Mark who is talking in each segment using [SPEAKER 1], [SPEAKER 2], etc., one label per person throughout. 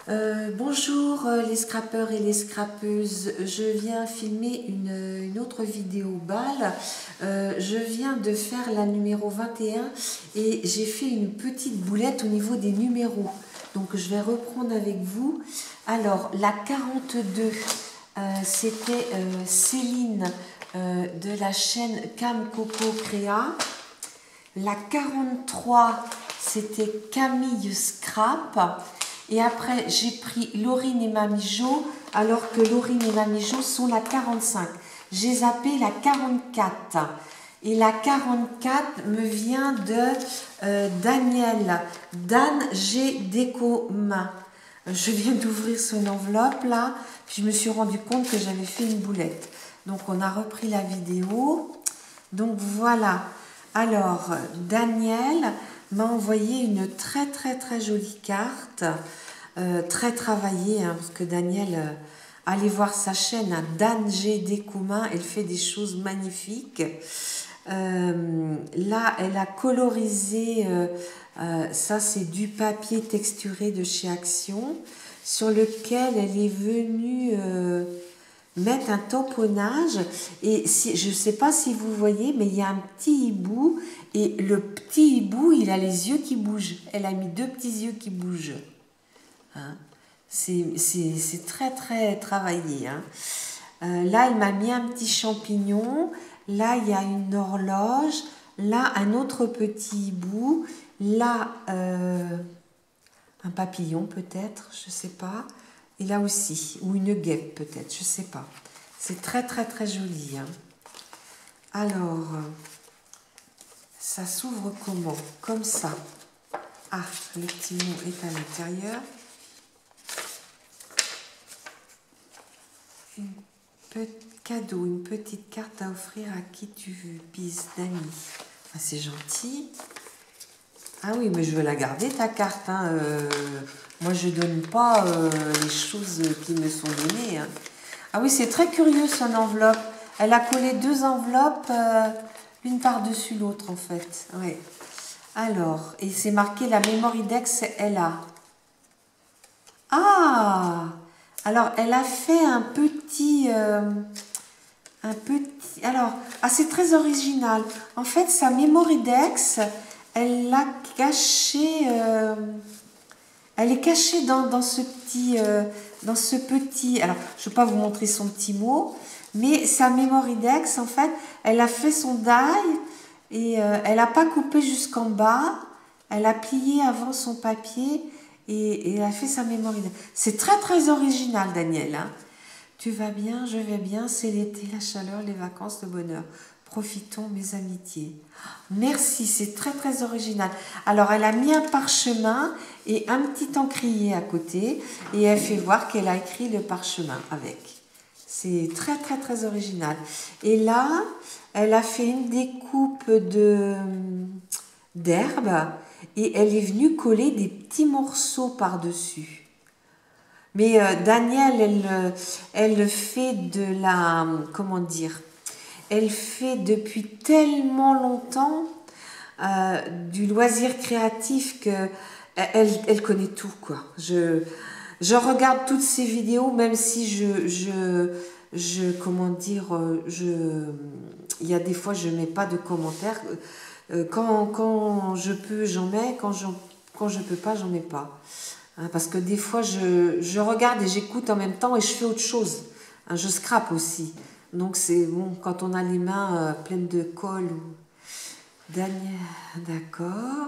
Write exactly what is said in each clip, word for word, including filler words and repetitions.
[SPEAKER 1] Euh, bonjour euh, les scrappeurs et les scrappeuses, je viens filmer une, une autre vidéo balle. Euh, je viens de faire la numéro vingt et un et j'ai fait une petite boulette au niveau des numéros. Donc je vais reprendre avec vous. Alors la quarante-deux, euh, c'était euh, Céline euh, de la chaîne Cam Coco Créa. La quarante-trois, c'était Camille Scrap. Et après, j'ai pris Laurine et Mamie Jo, alors que Laurine et Mamie Jo sont la quarante-cinq. J'ai zappé la quarante-quatre. Et la quarante-quatre me vient de euh, Daniel, Dan G Déco Main. Je viens d'ouvrir son enveloppe là, puis je me suis rendu compte que j'avais fait une boulette. Donc on a repris la vidéo. Donc voilà. Alors, Daniel m'a envoyé une très très très jolie carte, euh, très travaillée, hein, parce que Daniel, euh, allez voir sa chaîne, hein, Dan G Découmin, elle fait des choses magnifiques. Euh, là, elle a colorisé, euh, euh, ça c'est du papier texturé de chez Action, sur lequel elle est venue... Euh, mettre un tamponnage et si, je ne sais pas si vous voyez mais il y a un petit hibou et le petit hibou il a les yeux qui bougent, elle a mis deux petits yeux qui bougent, hein. C'est très très travaillé, hein. Euh, là elle m'a mis un petit champignon, là il y a une horloge, là un autre petit hibou, là euh, un papillon peut-être, je ne sais pas. Et là aussi, ou une guêpe peut-être, je ne sais pas. C'est très très très joli, hein. Alors, ça s'ouvre comment? Comme ça. Ah, le petit mot est à l'intérieur. Un petit cadeau, une petite carte à offrir à qui tu veux. Bis d'amis. Ah, c'est gentil. Ah oui, mais je veux la garder ta carte, hein. Euh, moi, je ne donne pas euh, les choses qui me sont données, hein. Ah oui, c'est très curieux son enveloppe. Elle a collé deux enveloppes, euh, une par-dessus l'autre en fait. Oui. Alors, et c'est marqué la Mémoridex L A. Ah! Alors, elle a fait un petit... Euh, un petit... Alors, ah, c'est très original. En fait, sa Mémoridex, elle l'a cachée... Euh, elle est cachée dans, dans ce petit... Euh, dans ce petit... Alors, je ne vais pas vous montrer son petit mot, mais sa Mémoridex, en fait, elle a fait son die et euh, elle n'a pas coupé jusqu'en bas. Elle a plié avant son papier et, et elle a fait sa Mémoridex. C'est très, très original, Daniel, hein. Tu vas bien, je vais bien, c'est l'été, la chaleur, les vacances, le bonheur. Profitons, mes amitiés. Merci, c'est très très original. Alors, elle a mis un parchemin et un petit encrier à côté et elle fait voir qu'elle a écrit le parchemin avec. C'est très très très original. Et là, elle a fait une découpe de d'herbe et elle est venue coller des petits morceaux par-dessus. Mais euh, Daniel, elle, elle fait de la... Comment dire? Elle fait depuis tellement longtemps euh, du loisir créatif que elle, elle connaît tout, quoi. Je, je regarde toutes ses vidéos, même si je... je je comment dire, je, il y a des fois je mets pas de commentaires. Quand, quand je peux, j'en mets. Quand je, quand je peux pas, j'en mets pas. Hein, parce que des fois, je, je regarde et j'écoute en même temps et je fais autre chose. Hein, je scrape aussi. Donc, c'est bon, quand on a les mains euh, pleines de colle. Ou... Daniel, d'accord.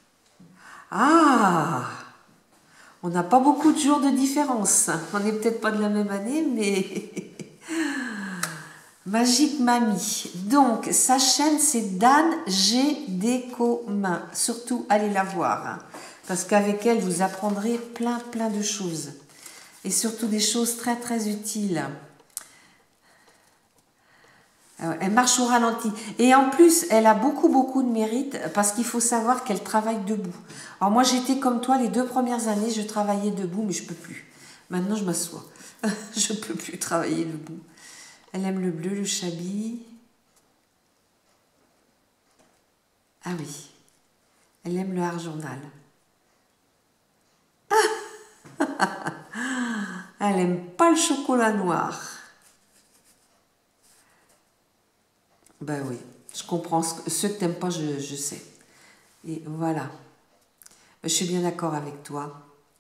[SPEAKER 1] Ah! On n'a pas beaucoup de jours de différence. On n'est peut-être pas de la même année, mais... Magique Mamie. Donc, sa chaîne, c'est Dan G Déco Main. Surtout, allez la voir, hein, parce qu'avec elle, vous apprendrez plein, plein de choses. Et surtout des choses très, très utiles. Elle marche au ralenti. Et en plus, elle a beaucoup, beaucoup de mérite, parce qu'il faut savoir qu'elle travaille debout. Alors moi, j'étais comme toi, les deux premières années, je travaillais debout, mais je ne peux plus. Maintenant, je m'assois. Je ne peux plus travailler debout. Elle aime le bleu, le chablis. Ah oui, elle aime le art journal. elle aime pas le chocolat noir. Ben oui, je comprends. Ceux que t'aimes pas, je, je sais. Et voilà. Je suis bien d'accord avec toi.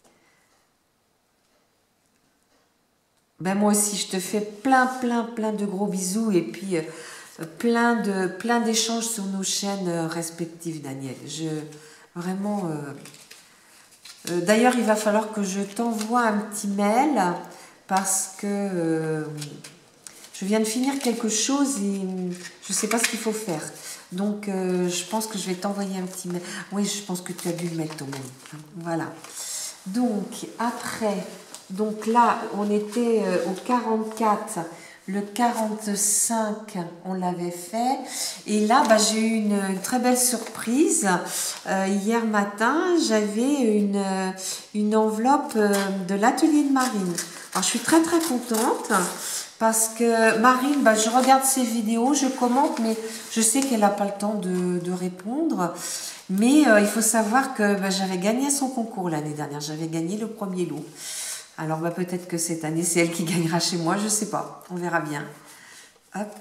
[SPEAKER 1] Ben moi aussi, je te fais plein, plein, plein de gros bisous et puis euh, plein de plein d'échanges sur nos chaînes euh, respectives, Daniel. Je vraiment. Euh, euh, D'ailleurs, il va falloir que je t'envoie un petit mail parce que euh, je viens de finir quelque chose et je ne sais pas ce qu'il faut faire. Donc, euh, je pense que je vais t'envoyer un petit mail. Oui, je pense que tu as dû le mettre au mail. Voilà. Donc, après, donc là, on était euh, au quarante-quatre. Le quarante-cinq, on l'avait fait. Et là, bah, j'ai eu une, une très belle surprise. Euh, hier matin, j'avais une, une enveloppe euh, de l'atelier de Marine. Alors, je suis très, très contente. Parce que Marine, bah, je regarde ses vidéos, je commente, mais je sais qu'elle n'a pas le temps de, de répondre. Mais euh, il faut savoir que bah, j'avais gagné son concours l'année dernière. J'avais gagné le premier lot. Alors bah, peut-être que cette année, c'est elle qui gagnera chez moi. Je ne sais pas. On verra bien. Hop.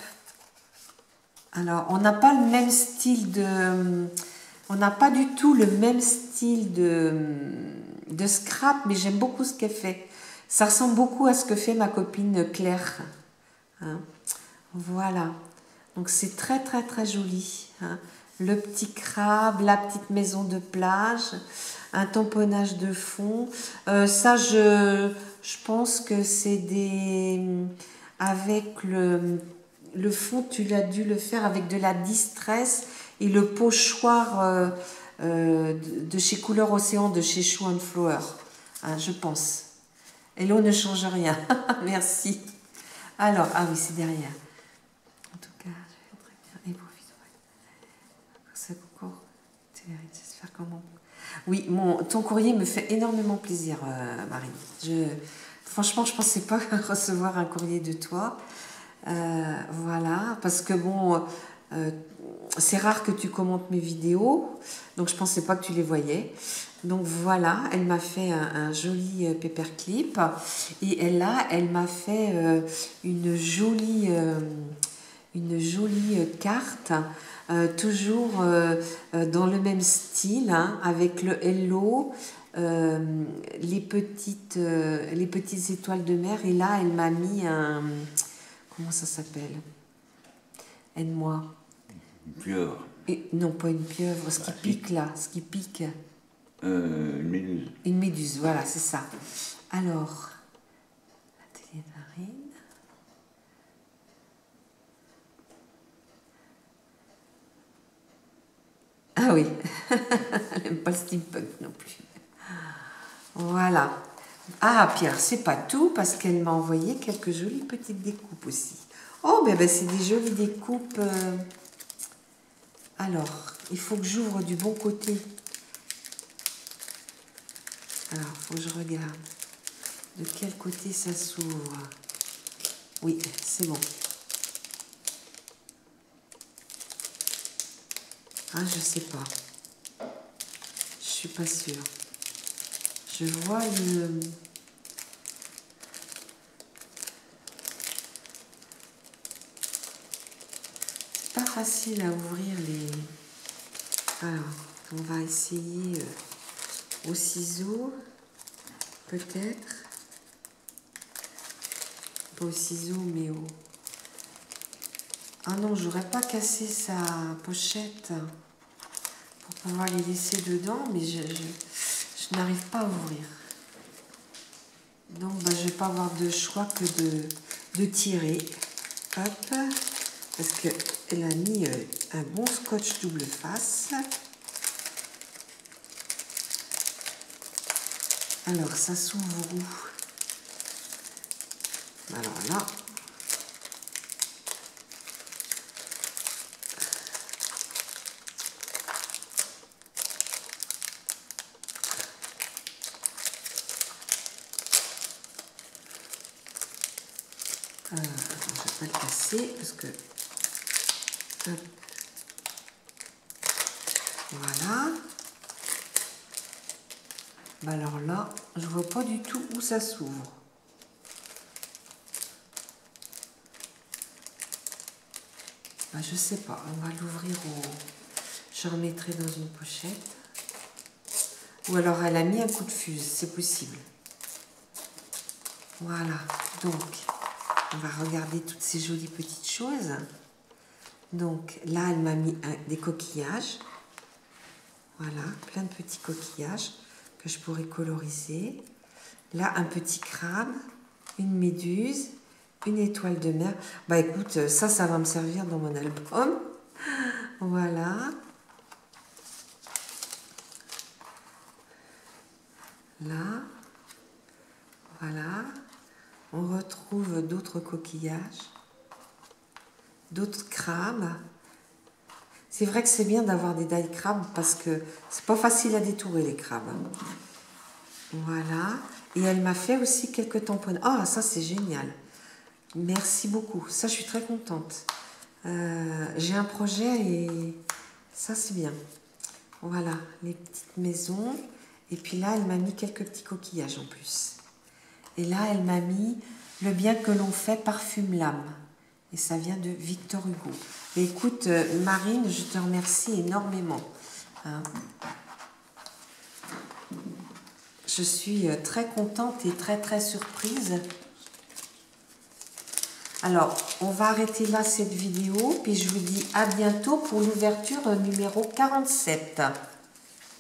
[SPEAKER 1] Alors, on n'a pas le même style de... On n'a pas du tout le même style de, de scrap, mais j'aime beaucoup ce qu'elle fait. Ça ressemble beaucoup à ce que fait ma copine Claire. Hein, voilà. Donc c'est très très très joli. Hein. Le petit crabe, la petite maison de plage, un tamponnage de fond. Euh, ça, je, je pense que c'est des... Avec le, le fond, tu l'as dû le faire avec de la distress et le pochoir euh, euh, de, de chez Couleur Océan, de chez Shoe and Flower. Hein, je pense. Et l'eau ne change rien. Merci. Alors, ah oui, c'est derrière. En tout cas, je vais très bien. Et profite. Ce concours, j'espère comment. Oui, mon, ton courrier me fait énormément plaisir, euh, Marine. Je, franchement, je ne pensais pas recevoir un courrier de toi. Euh, voilà, parce que bon, euh, c'est rare que tu commentes mes vidéos, donc je ne pensais pas que tu les voyais. Donc voilà, elle m'a fait un, un joli euh, paperclip et elle, là, elle m'a fait euh, une jolie, euh, une jolie euh, carte, euh, toujours euh, euh, dans le même style, hein, avec le hello, euh, les, petites, euh, les petites étoiles de mer. Et là, elle m'a mis un... Comment ça s'appelle? Aide-moi.
[SPEAKER 2] Une pieuvre.
[SPEAKER 1] Et, non, pas une pieuvre, ce qui ah, pique si. Là, ce qui pique.
[SPEAKER 2] Euh, une méduse.
[SPEAKER 1] Une méduse, voilà, c'est ça. Alors, l'atelier de Marine. Ah oui, elle n'aime pas le steampunk non plus. Voilà. Ah, Pierre, c'est pas tout, parce qu'elle m'a envoyé quelques jolies petites découpes aussi. Oh, ben, ben c'est des jolies découpes. Euh... Alors, il faut que j'ouvre du bon côté. Alors, il faut que je regarde. De quel côté ça s'ouvre? Oui, c'est bon. Ah, je sais pas. Je suis pas sûre. Je vois le... C'est pas facile à ouvrir les... Alors, on va essayer euh, au ciseau, peut-être. Pas au ciseau, mais au... Ah non, j'aurais pas cassé sa pochette pour pouvoir les laisser dedans, mais je, je, je n'arrive pas à ouvrir. Donc, bah, je ne vais pas avoir de choix que de, de tirer. Hop, parce qu'elle a mis euh, un bon scotch double face. Alors, ça s'ouvre où? Alors là... Euh, je ne vais pas le casser parce que... Hop. Voilà. Bah alors là, je vois pas du tout où ça s'ouvre. Bah, je sais pas, on va l'ouvrir au... Je remettrai dans une pochette. Ou alors elle a mis un coup de fuse, c'est possible. Voilà, donc on va regarder toutes ces jolies petites choses. Donc là, elle m'a mis un, des coquillages. Voilà, plein de petits coquillages que je pourrais coloriser. Là, un petit crabe, une méduse, une étoile de mer. Bah écoute, ça, ça va me servir dans mon album. Voilà. Là. Voilà. On retrouve d'autres coquillages, d'autres crabes. C'est vrai que c'est bien d'avoir des die crabes parce que c'est pas facile à détourer les crabes. Voilà. Et elle m'a fait aussi quelques tampons. Ah, ça c'est génial. Merci beaucoup. Ça, je suis très contente. Euh, j'ai un projet et ça, c'est bien. Voilà, les petites maisons. Et puis là, elle m'a mis quelques petits coquillages en plus. Et là, elle m'a mis le bien que l'on fait parfume l'âme. Et ça vient de Victor Hugo. Et écoute, Marine, je te remercie énormément. Hein. Je suis très contente et très très surprise. Alors, on va arrêter là cette vidéo, puis je vous dis à bientôt pour l'ouverture numéro quarante-sept.